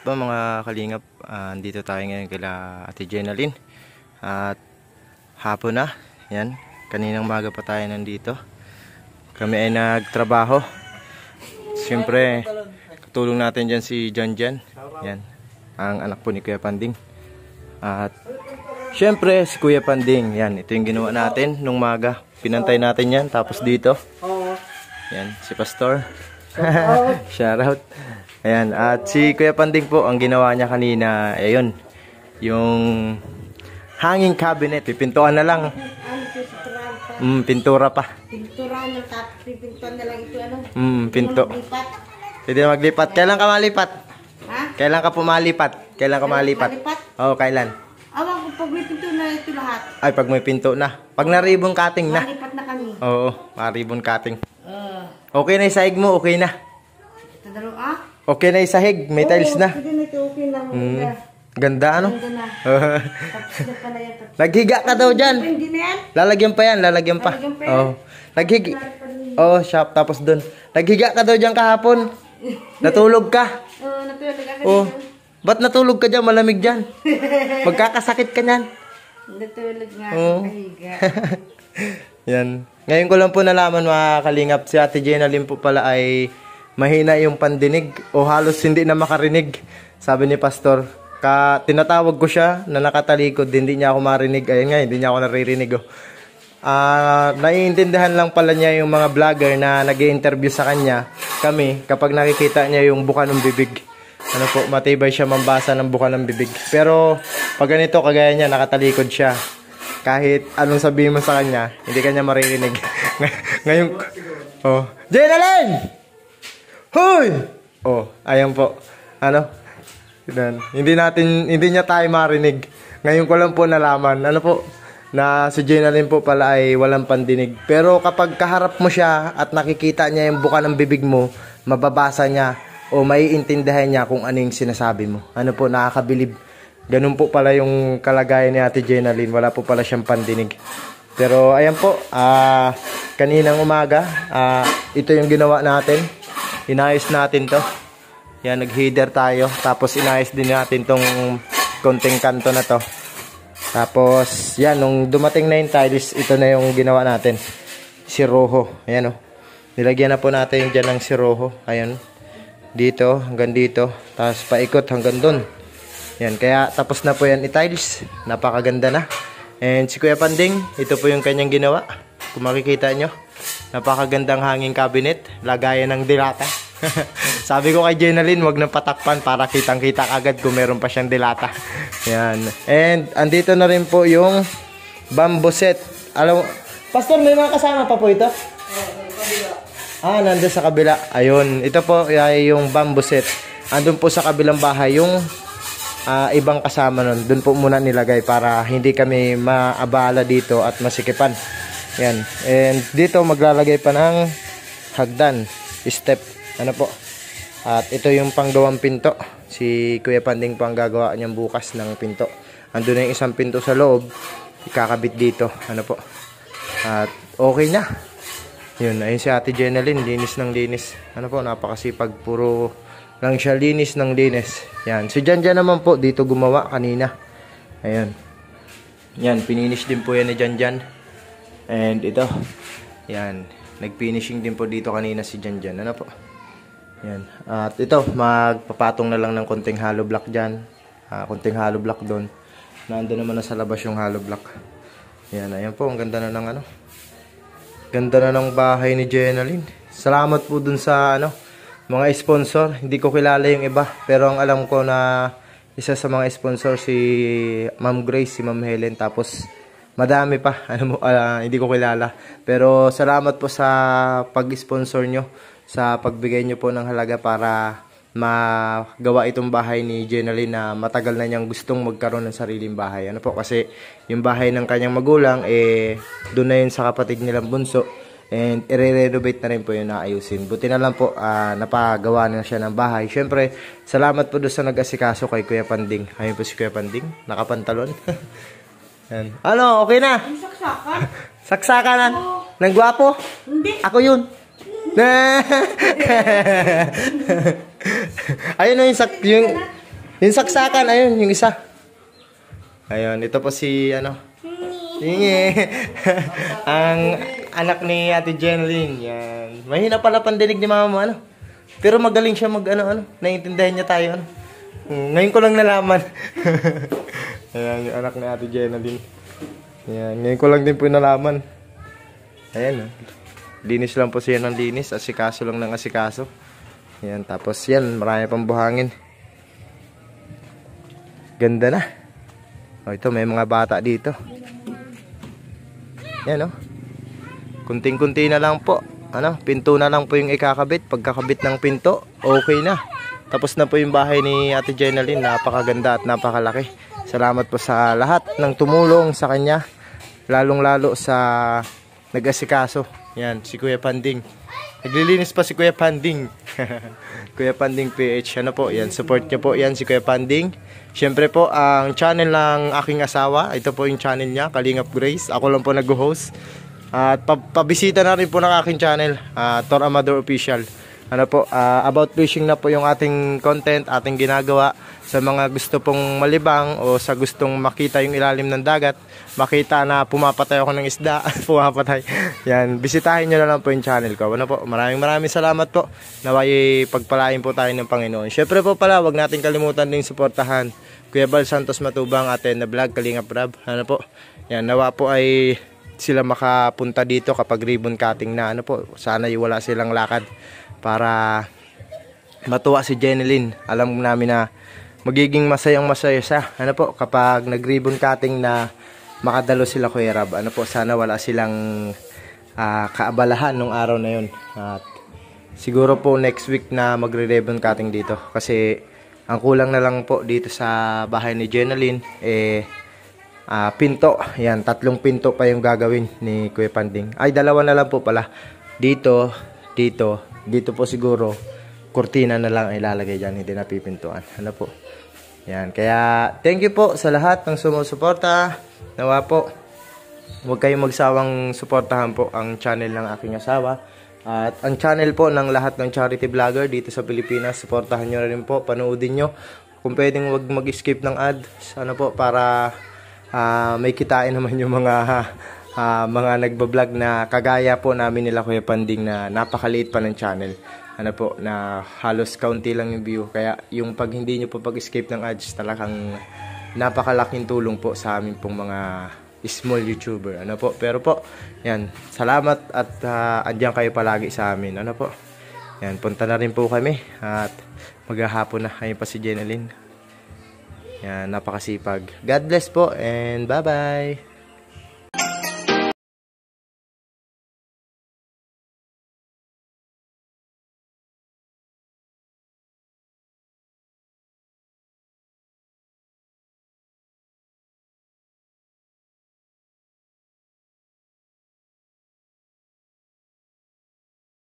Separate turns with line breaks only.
po mga kalingap, andito tayo ngayon kila Ate Jenalyn. At hapon na, yan, kaninang maga pa tayo nandito. Kami ay nagtrabaho. Siyempre, katulong natin dyan si Janjan. Yan, ang anak po ni Kuya Panding. At siyempre, si Kuya Panding, yan, ito yung ginawa natin nung maga. Pinantay natin yan, tapos dito. Yan, si Pastor. Shoutout. Ayan, at si Kuya Panding po, ang ginawa niya kanina, ayun, yung hanging cabinet, pipintuan na lang. Pintura pa.
Pintura na, tapos pipintuan na lang ito, ano?
Pinto.
Maglipat.
Pwede na maglipat. Kailan ka malipat?
Ha?
Kailan ka pumalipat? Kailan ka malipat?
Malipat?
Oo, kailan?
Awan ko, pag may pinto na ito lahat.
Ay, pag may pinto na. Pag na-ribbon cutting na.
Malipat na kami.
Oo, ma-ribbon cutting. Okay na yung sahig mo, okay na.
Ito dalawa, ah?
Okay na yung sahig, may tiles na.
Sige na ito, okay lang.
Ganda ano?
Ganda na. Tapos na pala yan.
Naghiga ka daw dyan.
Hindi na yan?
Lalagyan pa yan, lalagyan pa.
Lalagyan pa yan?
Oo. Naghiga. Oo, shop. Tapos dun. Naghiga ka daw dyan kahapon. Natulog ka.
Oo, natulog ka
Oo. Ba't natulog ka dyan? Malamig dyan. Magkakasakit ka nyan.
Natulog nga,
Oo.
kahiga.
Yan. Ngayon ko lang po nalaman mga kalingap, si Ate Jenalyn po pala ay mahina yung pandinig o halos hindi na makarinig. Sabi ni Pastor, tinatawag ko siya na nakatalikod, hindi niya ako marinig. Ayun nga, hindi niya ako naririnig. Naiintindihan lang pala niya yung mga vlogger na nag-i-interview sa kanya, kami, kapag nakikita niya yung buka ng bibig. Ano po, matibay siya mambasa ng buka ng bibig. Pero pag ganito, kagaya niya, nakatalikod siya. Kahit anong sabihin mo sa kanya, hindi kanya maririnig. Ngayon, Jenalyn! Hoy! Ayan po. Ano? Hindi niya tayo marinig. Ngayon ko lang po nalaman, ano po, na si Jenalyn po pala ay walang pandinig. Pero kapag kaharap mo siya at nakikita niya yung buka ng bibig mo, mababasa niya o maiintindihan niya kung ano yung sinasabi mo. Ano po, nakakabilib. Ganun po pala yung kalagayan ni Ate Jenalyn. Wala po pala siyang pandinig. Pero ayan po, kaninang umaga, ito yung ginawa natin. Inayos natin to. Yan, nag-header tayo. Tapos inayos din natin tong konting kanto na to. Tapos, yan, nung dumating na yung tiles, ito na yung ginawa natin. Siroho. Ayan o. Nilagyan na po natin yung dyan ng siroho. Ayan. Dito, hanggang dito. Tapos paikot hanggang dun. Yan, kaya tapos na po yan i-tiles. Napakaganda na. And si Kuya Panding, ito po yung kanyang ginawa. Kung makikita nyo. Napakagandang hanging cabinet. Lagayan ng dilata. Sabi ko kay Jenalyn, wag na patakpan para kitang-kita agad kung meron pa siyang dilata. Yan. And andito na rin po yung bamboo set. Alam mo, Pastor, may mga kasama pa po ito? Nandun sa kabila. Ayun. Ito po ay yung bamboo set. Andun po sa kabilang bahay yung ibang kasama nun. Doon po muna nilagay para hindi kami maabala dito at masikipan. Yan. And dito maglalagay pa ng hagdan, step. Ano po? At ito yung panggawang pinto. Si Kuya Panding po ang gagawa niyang bukas ng pinto. Andun na yung isang pinto sa loob. Ikakabit dito. Ano po? At okay na. Yun. Ayun si Ate Jenalyn. Linis ng linis. Ano po? Napakasipag. Puro lang siya linis ng linis. Yan. Si Janjan naman po dito gumawa kanina. Ayan. Yan. Pininish din po yan ni Janjan. And ito, yan, nag-finishing din po dito kanina si Janjan. Ano po? Yan. At ito, magpapatong na lang ng konting hollow block dyan. Konting hollow block doon. Nandun naman na sa labas yung hollow block. Yan, ayan po, ang ganda na ng ano. Ganda na ng bahay ni Jenalyn. Salamat po dun sa mga sponsor. Hindi ko kilala yung iba. Pero ang alam ko na isa sa mga sponsor si Ma'am Grace, si Ma'am Helen. Tapos madami pa, hindi ko kilala. Pero salamat po sa pag-sponsor nyo, sa pagbigay nyo po ng halaga para magawa itong bahay ni Jenalyn na matagal na niyang gustong magkaroon ng sariling bahay. Ano po, kasi yung bahay ng kanyang magulang, doon na yun sa kapatid nilang bunso. And i-renovate na rin po yun, naayusin. Buti na lang po, napagawa na siya ng bahay. Syempre, salamat po doon sa nag-asikaso kay Kuya Panding. Ayun po si Kuya Panding, nakapantalon. Yan. Ano, okay na?
Saksakan?
Saksakan na? Nang gwapo?
Hindi.
Ako yun. Ayun o yung Yung saksakan, ayun, yung isa. Ayun, ito po si, Hingi. Ang anak ni Ate Jeneline. Yan. Mahina pala pandinig ni mama mo, Pero magaling siya naiintindihan niya tayo, Ngayon ko lang nalaman. Ayan, yung anak ni Ate Jeneline. Ayan, ngayon ko lang din po nalaman. Ayan, linis lang po siya ng linis. Asikaso lang ng asikaso. Ayan, tapos yan, marami pang buhangin. Ganda na. O, ito, may mga bata dito. Yan, kunting-kunti na lang po. Pinto na lang po yung ikakabit. Pagkakabit ng pinto, okay na. Tapos na po yung bahay ni Ate Jeneline. Napakaganda at napakalaki. Salamat po sa lahat ng tumulong sa kanya. Lalong-lalo sa nag-asikaso. Yan, si Kuya Panding. Naglilinis pa si Kuya Panding. Kuya Panding PH. Yan, support niyo po yan si Kuya Panding. Siyempre po, ang channel ng aking asawa, ito po yung channel niya, Kalingap Grace. Ako lang po nag-host. At pabisita na rin po ng aking channel, Tor Amador Official. About fishing na po yung ating content, ating ginagawa. Sa mga gusto pong malibang o sa gustong makita yung ilalim ng dagat, makita na pumapatay ako ng isda, pumapatay. Yan, bisitahin nyo na lang po yung channel ko. Maraming salamat po. Naway pagpalain po tayo ng Panginoon. Syempre po pala, wag natin kalimutan din suportahan Kuya Bal Santos Matubang, Ate na Vlog, Kalingap Rab. Yan, nawa po ay sila makapunta dito kapag ribbon cutting na. Sana wala silang lakad para matuwa si Jeneline. Alam namin na magiging masaya siya. Kapag nag-ribbon cutting na makadalo sila Kuya Rab. Sana wala silang kaabalahan nung araw na yun. At siguro po next week na magre-ribbon cutting dito. Kasi ang kulang na lang po dito sa bahay ni Jeneline, pinto. Yan, 3 pinto pa yung gagawin ni Kuya Panding. Ay, 2 na lang po pala. Dito po siguro kurtina na lang ilalagay dyan, hindi na pipintuan. Yan, kaya thank you po sa lahat ng sumusuporta. Nawa po, huwag kayong magsawang suportahan po ang channel ng aking asawa. At ang channel po ng lahat ng charity vlogger dito sa Pilipinas, suportahan nyo rin po, panoodin nyo. Kung pwedeng huwag mag-skip ng ad, para may kitain naman yung mga nagbablog na kagaya po namin nila Kuya Panding na napakaliit pa ng channel. Na halos kaunti lang yung view. Kaya yung pag hindi nyo po pag-escape ng ads, talagang napakalaking tulong po sa amin pong mga small YouTuber. Pero po, yan, salamat at andyan kayo palagi sa amin. Yan, punta na rin po kami at maghahapon na. Ayun pa si Jeneline. Yan, napakasipag. God bless po and bye-bye.